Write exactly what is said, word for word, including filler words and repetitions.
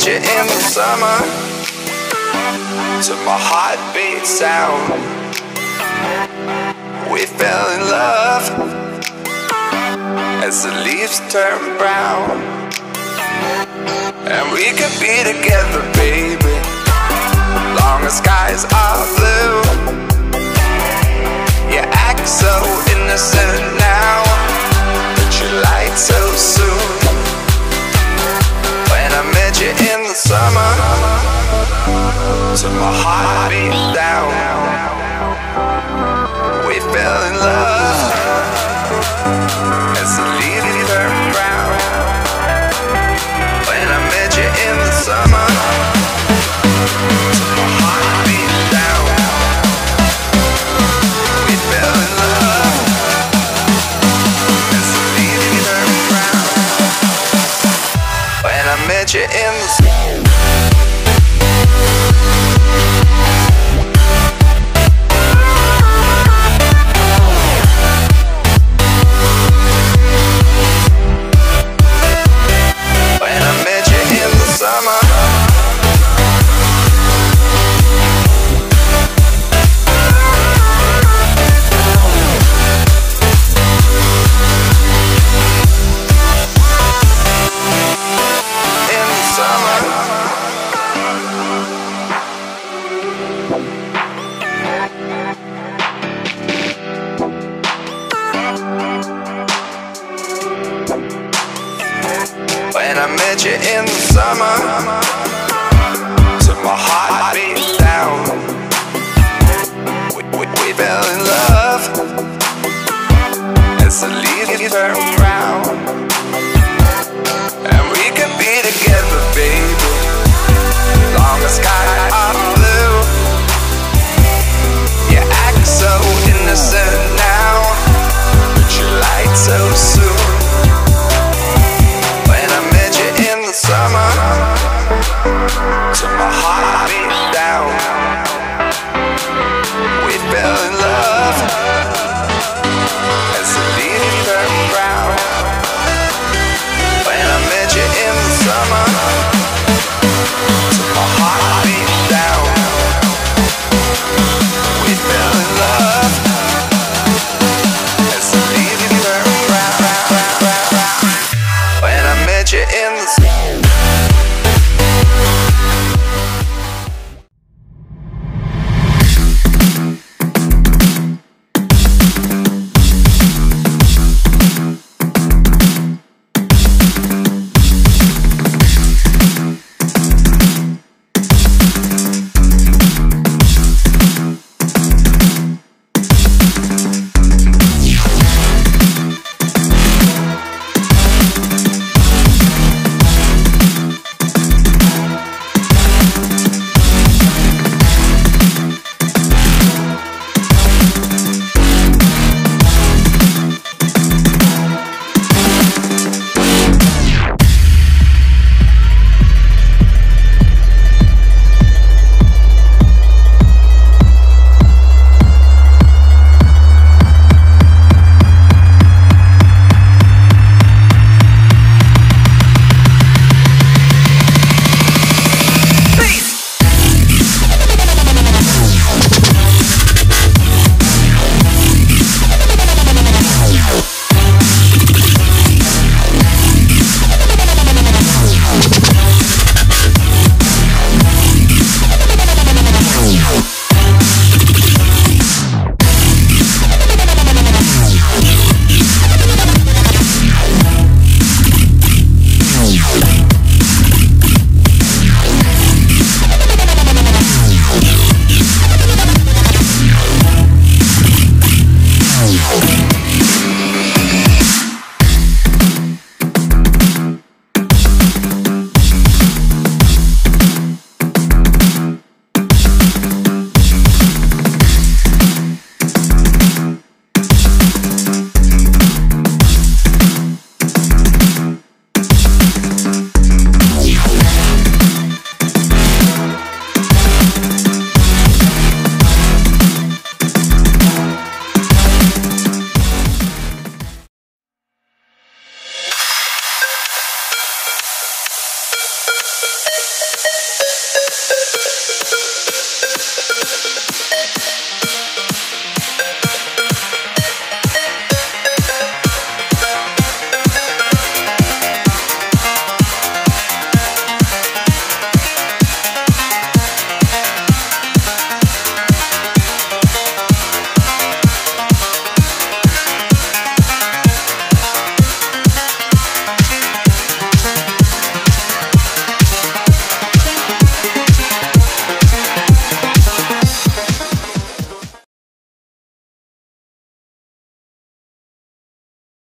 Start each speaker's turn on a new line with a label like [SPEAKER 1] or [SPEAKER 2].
[SPEAKER 1] you in the summer, to my heartbeat sound. We fell in love as the leaves turn brown. And we could be together, baby, long as skies are blue. You act so innocent now, but you lied so soon. When I met you in the summer, to my heartbeat down, we fell in love as the leaves turn brown. When I met you in the summer, to my heartbeat down, we fell in love as the leaves turn brown. When I met you in the summer. When I met you in the summer, to my heartbeat down, we, we, we fell in love as the leaves turn.